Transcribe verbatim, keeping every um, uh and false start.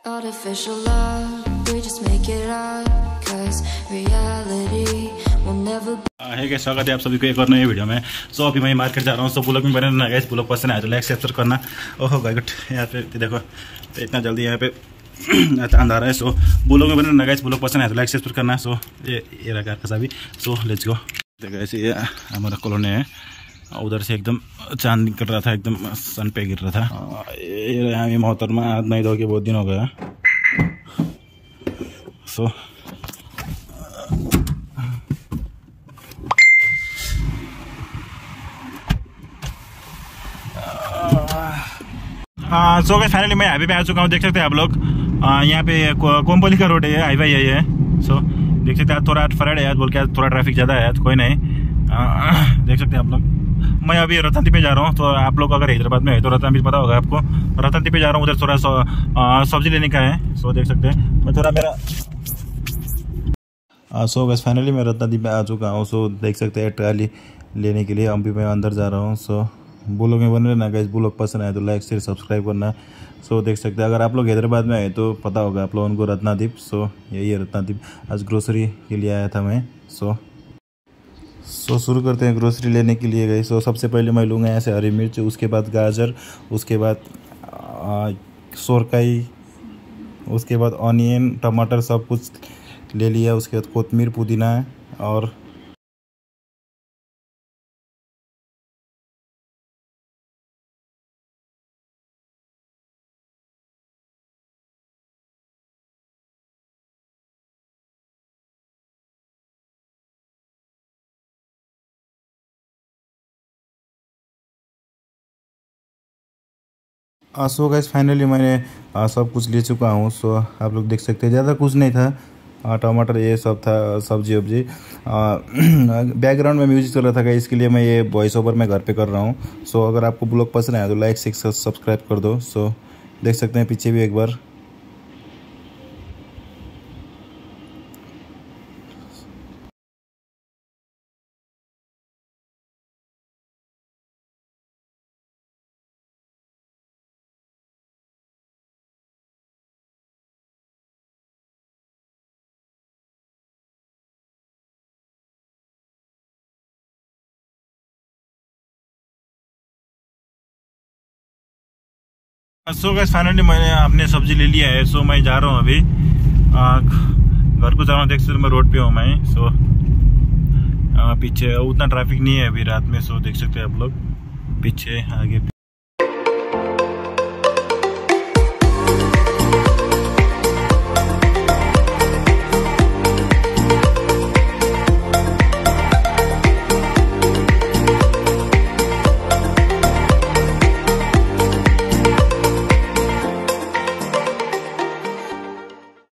Artificial love, we just make it up, cause reality will never be. है क्या, स्वागत है आप सभी को एक और नए वीडियो में। सो अभी मैं मार्केट जा रहा हूँ। सो ब्लॉग में बने रहना गाइस, ब्लॉग पसंद आए तो लाइक सब्सक्राइब करना। ओहो गाइस यहाँ पे देखो तो इतना जल्दी यहाँ पे अंधारा है। सो ब्लॉग में बने रहना गाइस, ब्लॉग पसंद आए तो लाइक सब्सक्राइब करना। सो ये ये रहा का सभी। So let's go. देखो ऐसे ये हमारा कॉलोनी है, उधर से एकदम चांद निकल रहा था, एकदम सन पे गिर रहा था। ये यहाँ भी मोहतरमा हाथ नहीं धो के बहुत दिन हो गया। सो हाँ सो गाइस फाइनली मैं हाईवे पे आ चुका हूँ। देख सकते हैं आप लोग, यहाँ पे कोम्बोली का रोड है, हाईवे यही है। सो देख सकते हैं थोड़ा फराड है बोल के, थोड़ा ट्रैफिक ज़्यादा है, कोई नहीं। आ, देख सकते हैं आप लोग। मैं अभी रतनदीप पे जा रहा हूँ। तो आप लोग अगर हैदराबाद में है तो रतनदीप पता होगा आपको। रतनदीप पे जा रहा हूँ, उधर थोड़ा सब्जी लेने का है। सो देख सकते हैं मैं थोड़ा मेरा सो गाइस फाइनली मैं रत्नादीप में आ चुका हूँ। सो देख सकते हैं ट्राली लेने के लिए अभी मैं अंदर जा रहा हूँ। सो ब्लॉग में बन रहना गाइस, ब्लॉग पसंद आए तो लाइक शेयर सब्सक्राइब करना। सो देख सकते हैं अगर आप लोग हैदराबाद में आए तो पता होगा आप लोगों को रत्नादीप। सो यही है रत्नादीप। आज ग्रोसरी के लिए आया था मैं। सो सो शुरू करते हैं ग्रोसरी लेने के लिए गई। सो सबसे पहले मैं लूँगा यहाँ से हरी मिर्च, उसके बाद गाजर, उसके बाद सोरकाई, उसके बाद ऑनियन, टमाटर सब कुछ ले लिया। उसके बाद कोतमीर, पुदीना और सो गाइस फाइनली मैंने आ, सब कुछ ले चुका हूँ। सो आप लोग देख सकते हैं ज़्यादा कुछ नहीं था। आ, टमाटर ये सब था, सब्जी वब्जी। बैकग्राउंड में म्यूजिक चल रहा था गाइस, इसके लिए मैं ये वॉइस ओवर मैं घर पे कर रहा हूँ। सो अगर आपको ब्लॉग पसंद आया तो लाइक शेयर सब्सक्राइब कर दो। सो देख सकते हैं पीछे भी एक बार। सो गाइस फाइनली मैंने अपने सब्जी ले लिया है। सो मैं जा रहा हूँ अभी घर को जा रहा हूँ। देख सकते मैं रोड पे हूँ मैं। सो आ, पीछे उतना ट्रैफिक नहीं है अभी रात में। सो देख सकते हैं आप लोग पीछे आगे